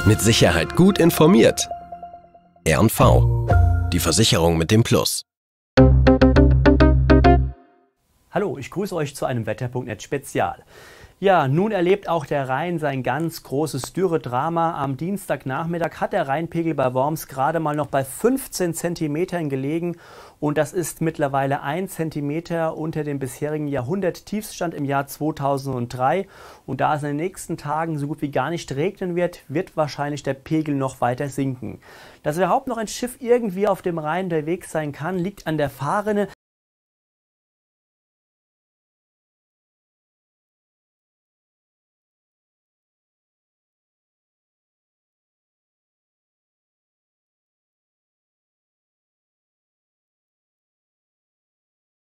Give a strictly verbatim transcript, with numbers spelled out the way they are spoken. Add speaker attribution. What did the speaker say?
Speaker 1: Mit Sicherheit gut informiert. R und V, die Versicherung mit dem Plus.
Speaker 2: Hallo, ich grüße euch zu einem Wetter Punkt net Spezial. Ja, nun erlebt auch der Rhein sein ganz großes Dürredrama. Am Dienstagnachmittag hat der Rheinpegel bei Worms gerade mal noch bei fünfzehn Zentimetern gelegen. Und das ist mittlerweile ein Zentimeter unter dem bisherigen Jahrhundert-Tiefstand im Jahr zweitausenddrei. Und da es in den nächsten Tagen so gut wie gar nicht regnen wird, wird wahrscheinlich der Pegel noch weiter sinken. Dass überhaupt noch ein Schiff irgendwie auf dem Rhein unterwegs sein kann, liegt an der Fahrrinne.